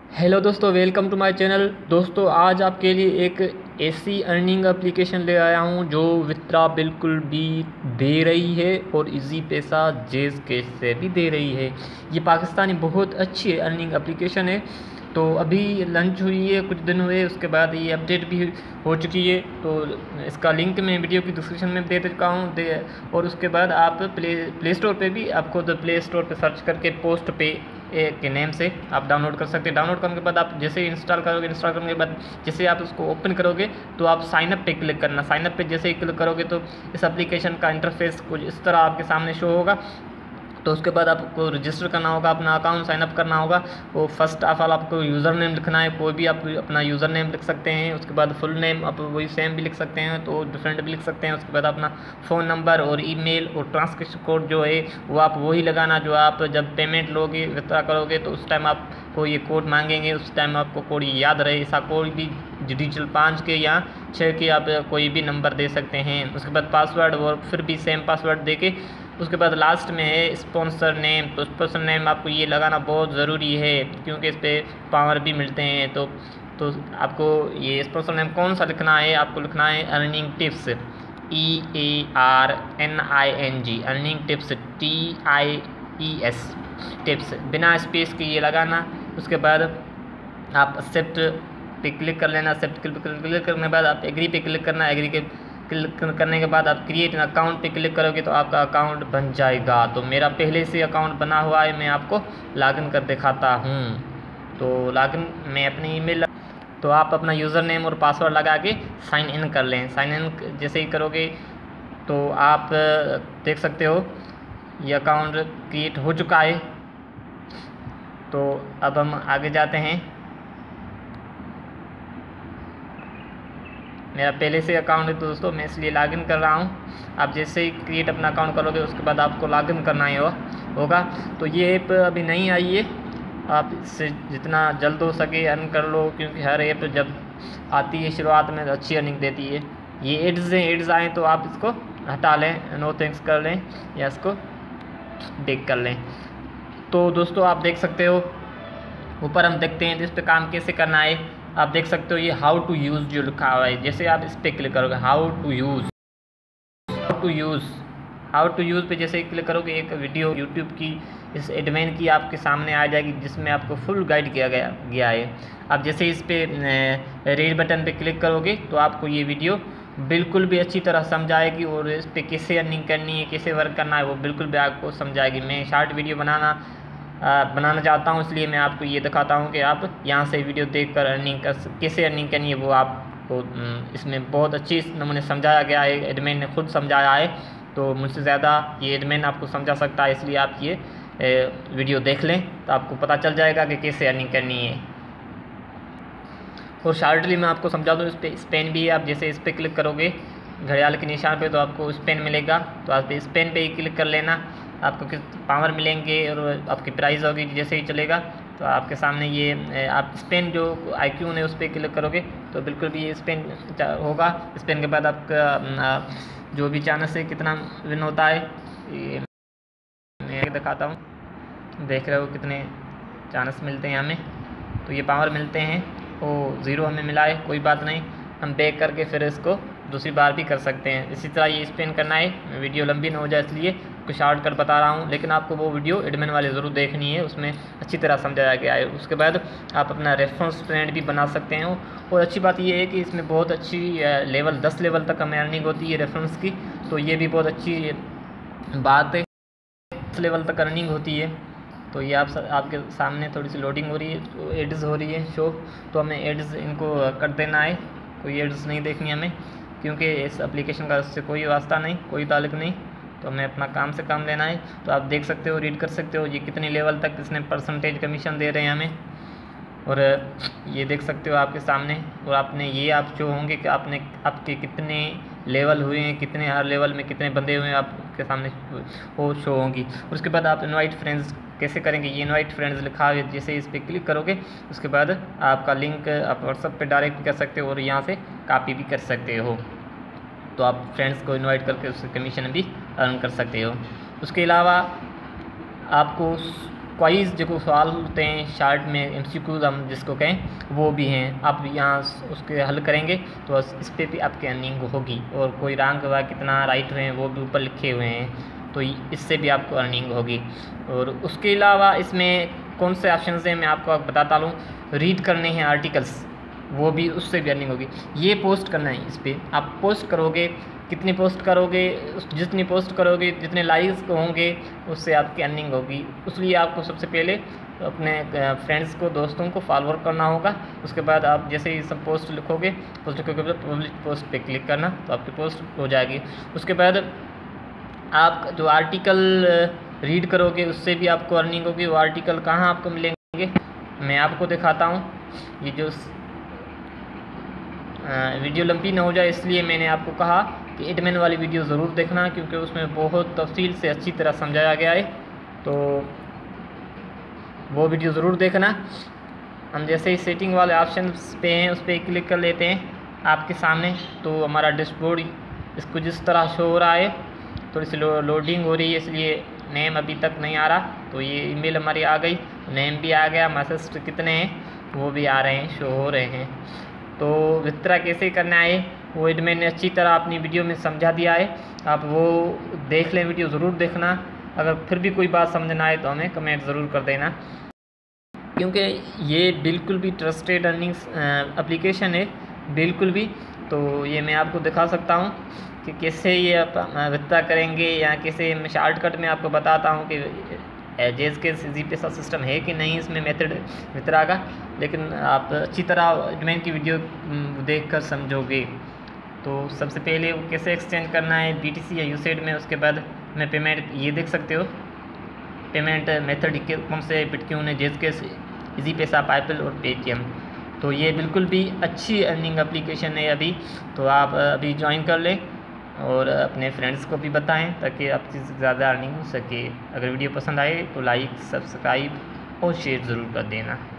Hello दोस्तों, welcome to my channel. दोस्तों, आज आपके लिए एक ऐसी अर्निंग एप्लीकेशन ले आया हूं जो वित्ड्रॉ बिल्कुल भी दे रही है और इजी पैसा जेज कैश से भी दे रही है। ये पाकिस्तानी बहुत अच्छी अर्निंग एप्लीकेशन है। तो अभी लंच हुई है, कुछ दिन हुए, उसके बाद ये अपडेट भी हो चुकी है। तो इसका लिंक मैं वीडियो की डिस्क्रिप्शन में दे चुका हूँ और उसके बाद आप प्ले स्टोर पे भी आपको प्ले स्टोर पे सर्च करके पोस्ट पे के नेम से आप डाउनलोड कर सकते हैं। डाउनलोड करने के बाद आप जैसे इंस्टॉल करोगे, इंस्टॉल करने के बाद जैसे आप उसको ओपन करोगे तो आप साइनअप पे क्लिक करना। साइनअप पे जैसे ही क्लिक करोगे तो इस एप्लीकेशन का इंटरफेस कुछ इस तरह आपके सामने शो होगा। तो उसके बाद आपको रजिस्टर करना होगा, अपना अकाउंट साइनअप करना होगा। वो फर्स्ट ऑफ ऑल आपको यूज़र नेम लिखना है, कोई भी आप अपना यूज़र नेम लिख सकते हैं। उसके बाद फुल नेम आप वही सेम भी लिख सकते हैं, तो डिफरेंट भी लिख सकते हैं। उसके बाद अपना फ़ोन नंबर और ईमेल और ट्रांसक्रिप्शन कोड जो है वो आप वही लगाना जो आप जब पेमेंट लोगे, विड्रॉ करोगे तो उस टाइम आपको ये कोड मांगेंगे। उस टाइम आपको कोड याद रहे। ऐसा कोई भी डिजिटल 5 के या 6 के आप कोई भी नंबर दे सकते हैं। उसके बाद पासवर्ड और फिर भी सेम पासवर्ड दे के उसके बाद लास्ट में है स्पॉन्सर नेम। तो स्पॉन्सर नेम आपको ये लगाना बहुत ज़रूरी है क्योंकि इस पर पावर भी मिलते हैं। तो आपको ये स्पॉन्सर नेम कौन सा लिखना है, आपको लिखना है earning tips, EARNING, earning tips, TIES, tips, बिना स्पेस के ये लगाना। उसके बाद आप एक्सेप्ट पे क्लिक कर लेना। एक्सेप्ट क्लिक करने के बाद आप एग्री पे क्लिक करना। एग्री के क्लिक करने के बाद आप क्रिएट एन अकाउंट पे क्लिक करोगे तो आपका अकाउंट बन जाएगा। तो मेरा पहले से अकाउंट बना हुआ है, मैं आपको लॉगिन कर दिखाता हूँ। तो लॉगिन मैं अपनी ईमेल, तो आप अपना यूज़र नेम और पासवर्ड लगा के साइन इन कर लें। साइन इन जैसे ही करोगे तो आप देख सकते हो ये अकाउंट क्रिएट हो चुका है। तो अब हम आगे जाते हैं। मेरा पहले से अकाउंट है दोस्तों, मैं इसलिए लॉगिन कर रहा हूँ। आप जैसे ही क्रिएट अपना अकाउंट करोगे उसके बाद आपको लॉगिन करना ही होगा। तो ये ऐप अभी नहीं आई है, आप इससे जितना जल्द हो सके अर्न कर लो क्योंकि हर ऐप जब आती है शुरुआत में तो अच्छी अर्निंग देती है। ये एड्स हैं, एड्स आएँ तो आप इसको हटा लें, नो थैंक्स कर लें या इसको बेक कर लें। तो दोस्तों आप देख सकते हो ऊपर हम देखते हैं तो इस पर काम कैसे करना है। आप देख सकते हो ये हाउ टू यूज़ जो लिखा हुआ है। जैसे आप इस पर क्लिक करोगे हाउ टू यूज़ पे जैसे ही क्लिक करोगे एक वीडियो यूट्यूब की इस एडमिन की आपके सामने आ जाएगी जिसमें आपको फुल गाइड किया गया है। आप जैसे इस पर रेड बटन पे क्लिक करोगे तो आपको ये वीडियो बिल्कुल भी अच्छी तरह समझाएगी और इस पर कैसे अर्निंग करनी है, कैसे वर्क करना है वो बिल्कुल भी आपको समझाएगी। मैं शॉर्ट वीडियो बनाना चाहता हूँ, इसलिए मैं आपको ये दिखाता हूँ कि आप यहाँ से वीडियो देखकर कैसे अर्निंग करनी है वो आपको इसमें बहुत अच्छी नमूने समझाया गया है। एडमिन ने खुद समझाया है, तो मुझसे ज़्यादा ये एडमिन आपको समझा सकता है, इसलिए आप ये वीडियो देख लें तो आपको पता चल जाएगा कि कैसे अर्निंग करनी है। और शॉर्टली मैं आपको समझा दूँ, इस पर स्पेन भी है। आप जैसे इस पर क्लिक करोगे घड़ियाल के निशान पे तो आपको स्पेन मिलेगा, तो आप स्पेन पे ही क्लिक कर लेना। आपको किस पावर मिलेंगे और आपकी प्राइस होगी जैसे ही चलेगा। तो आपके सामने ये आप स्पेन जो IQ है उस पर क्लिक करोगे तो बिल्कुल भी ये स्पेन होगा। स्पेन के बाद आपका जो भी चांस है कितना विन होता है ये मैं दिखाता हूँ। देख रहे हो कितने चांस मिलते हैं हमें। तो ये पावर मिलते हैं, वो 0 हमें मिला है, कोई बात नहीं, हम बैक करके फिर इसको दूसरी बार भी कर सकते हैं। इसी तरह ये स्पेन करना है। वीडियो लंबी ना हो जाए इसलिए कुछ शॉर्टकट बता रहा हूँ, लेकिन आपको वो वीडियो एडमिन वाले ज़रूर देखनी है, उसमें अच्छी तरह समझाया गया है। उसके बाद आप अपना रेफरेंस फ्रेंड भी बना सकते हैं। और अच्छी बात ये है कि इसमें बहुत अच्छी लेवल 10 लेवल तक हमें अर्निंग होती है रेफरेंस की, तो ये भी बहुत अच्छी बात है। 10 लेवल तक अर्निंग होती है। तो ये आपके सामने थोड़ी सी लोडिंग हो रही है, तो एड्स हो रही है शो, तो हमें एड्स इनको कर देना है। कोई एड्स नहीं देखनी हमें क्योंकि इस एप्लीकेशन का उससे कोई वास्ता नहीं, कोई ताल्लुक नहीं। तो हमें अपना काम से काम लेना है। तो आप देख सकते हो, रीड कर सकते हो ये कितने लेवल तक इसने परसेंटेज कमीशन दे रहे हैं हमें। और ये देख सकते हो आपके सामने। और आपने ये आप जो होंगे कि आपके कितने लेवल हुए हैं, कितने हर लेवल में कितने बंदे हुए हैं आपके सामने वो शो होंगी। उसके बाद आप इनवाइट फ्रेंड्स कैसे करेंगे, ये इनवाइट फ्रेंड्स लिखा है, जैसे इस पर क्लिक करोगे उसके बाद आपका लिंक आप व्हाट्सएप पे डायरेक्ट भी कर सकते हो और यहाँ से कॉपी भी कर सकते हो। तो आप फ्रेंड्स को इनवाइट करके उससे कमीशन भी अर्न कर सकते हो। उसके अलावा आपको क्वाइज जो सवाल होते हैं शार्ट में MCQs हम जिसको कहें वो भी हैं। आप यहाँ उसके हल करेंगे तो इस पर भी आपकी अर्निंग होगी, और कोई रैंक हुआ कितना राइट हुए हैं वो भी ऊपर लिखे हुए हैं, तो इससे भी आपको अर्निंग होगी। और उसके अलावा इसमें कौन से ऑप्शन हैं मैं आपको बताता हूँ। रीड करने हैं आर्टिकल्स, वो भी उससे भी अर्निंग होगी। ये पोस्ट करना है, इस पर आप पोस्ट करोगे, कितनी पोस्ट करोगे, जितनी पोस्ट करोगे जितने लाइक्स होंगे उससे आपकी अर्निंग होगी। इसलिए आपको सबसे पहले अपने फ्रेंड्स को, दोस्तों को फॉलोअर करना होगा। उसके बाद आप जैसे ही सब पोस्ट लिखोगे, पब्लिक पोस्ट पे क्लिक करना तो आपकी पोस्ट हो जाएगी। उसके बाद आप जो आर्टिकल रीड करोगे उससे भी आपको अर्निंग होगी। वो आर्टिकल कहाँ आपको मिलेंगे मैं आपको दिखाता हूँ। ये जो वीडियो लंबी ना हो जाए इसलिए मैंने आपको कहा कि एडमिन वाली वीडियो ज़रूर देखना, क्योंकि उसमें बहुत तफसील से अच्छी तरह समझाया गया है, तो वो वीडियो ज़रूर देखना। हम जैसे ही सेटिंग वाले ऑप्शन पे हैं उस पर क्लिक कर लेते हैं आपके सामने, तो हमारा डैशबोर्ड इसको जिस तरह शो हो रहा है, थोड़ी सी लोडिंग हो रही है इसलिए नेम अभी तक नहीं आ रहा। तो ये ईमेल हमारी आ गई, नेम भी आ गया, मैसेज कितने हैं वो भी आ रहे हैं, शो हो रहे हैं। तो वित्ड्रॉ कैसे करना है वो एडमिन ने अच्छी तरह अपनी वीडियो में समझा दिया है, आप वो देख लें, वीडियो ज़रूर देखना। अगर फिर भी कोई बात समझ ना आए तो हमें कमेंट ज़रूर कर देना, क्योंकि ये बिल्कुल भी ट्रस्टेड अर्निंग्स एप्लीकेशन है बिल्कुल भी। तो ये मैं आपको दिखा सकता हूँ कि कैसे ये आप वित्ड्रॉ करेंगे, या कैसे मैं शॉर्टकट में आपको बताता हूँ कि जेज के इजी पैसा सिस्टम है कि नहीं इसमें मेथड वित्ड्रॉ का, लेकिन आप अच्छी तरह एडमिन की वीडियो देखकर समझोगे। तो सबसे पहले वो कैसे एक्सचेंज करना है BTC या USAID में। उसके बाद मैं पेमेंट ये देख सकते हो, पेमेंट मेथड कौन से बिटक्यून है, जेज के इजी पैसा, पाइपल और पेटीएम। तो ये बिल्कुल भी अच्छी अर्निंग एप्लीकेशन है अभी, तो आप अभी ज्वाइन कर लें और अपने फ्रेंड्स को भी बताएं ताकि आपकी ज़्यादा अर्निंग हो सके। अगर वीडियो पसंद आए तो लाइक, सब्सक्राइब और शेयर ज़रूर कर देना।